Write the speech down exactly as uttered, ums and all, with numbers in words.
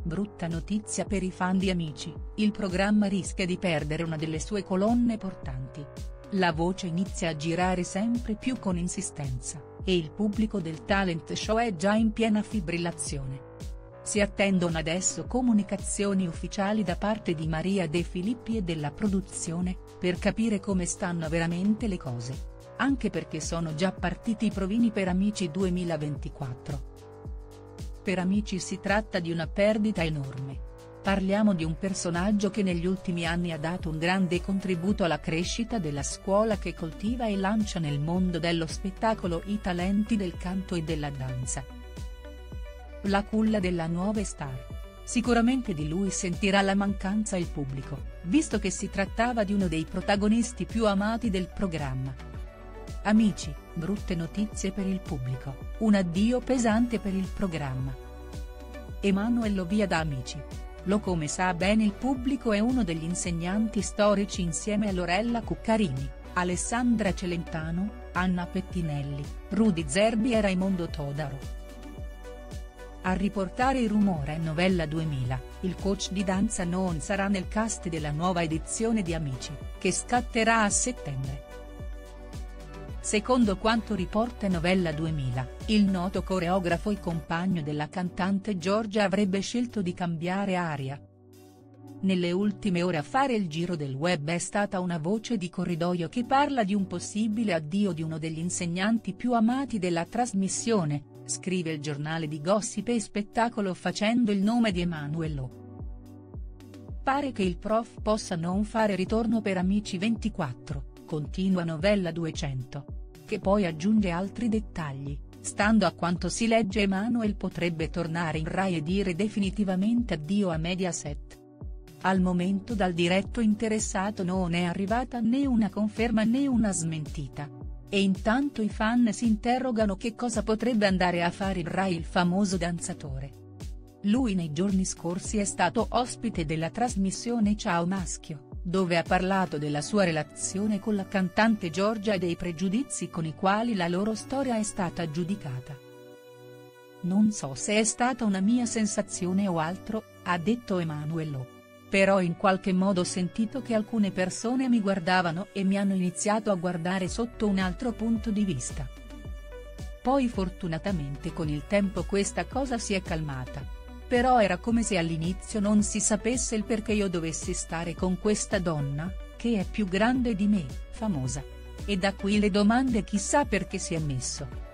brutta notizia per i fan di Amici, il programma rischia di perdere una delle sue colonne portanti. La voce inizia a girare sempre più con insistenza, e il pubblico del talent show è già in piena fibrillazione. Si attendono adesso comunicazioni ufficiali da parte di Maria De Filippi e della produzione, per capire come stanno veramente le cose. Anche perché sono già partiti i provini per Amici duemilaventiquattro. Per Amici si tratta di una perdita enorme. Parliamo di un personaggio che negli ultimi anni ha dato un grande contributo alla crescita della scuola che coltiva e lancia nel mondo dello spettacolo i talenti del canto e della danza. La culla della nuova star. Sicuramente di lui sentirà la mancanza il pubblico, visto che si trattava di uno dei protagonisti più amati del programma. Amici, brutte notizie per il pubblico, un addio pesante per il programma. Emanuello via da Amici. Lo come sa bene il pubblico è uno degli insegnanti storici insieme a Lorella Cuccarini, Alessandra Celentano, Anna Pettinelli, Rudy Zerbi e Raimondo Todaro. A riportare il rumore è Novella duemila, il coach di danza non sarà nel cast della nuova edizione di Amici, che scatterà a settembre. Secondo quanto riporta Novella duemila, il noto coreografo e compagno della cantante Giorgia avrebbe scelto di cambiare aria. Nelle ultime ore a fare il giro del web è stata una voce di corridoio che parla di un possibile addio di uno degli insegnanti più amati della trasmissione, scrive il giornale di gossip e spettacolo facendo il nome di Emanuello. Pare che il prof possa non fare ritorno per Amici ventiquattro, continua Novella duecento. Che poi aggiunge altri dettagli, stando a quanto si legge Emanuel potrebbe tornare in Rai e dire definitivamente addio a Mediaset. Al momento dal diretto interessato non è arrivata né una conferma né una smentita. E intanto i fan si interrogano che cosa potrebbe andare a fare in Rai il famoso danzatore. Lui nei giorni scorsi è stato ospite della trasmissione Ciao Maschio, dove ha parlato della sua relazione con la cantante Giorgia e dei pregiudizi con i quali la loro storia è stata giudicata. Non so se è stata una mia sensazione o altro, ha detto Emanuello. Però in qualche modo ho sentito che alcune persone mi guardavano e mi hanno iniziato a guardare sotto un altro punto di vista. Poi fortunatamente con il tempo questa cosa si è calmata. Però era come se all'inizio non si sapesse il perché io dovessi stare con questa donna, che è più grande di me, famosa. E da qui le domande chissà perché si è messo.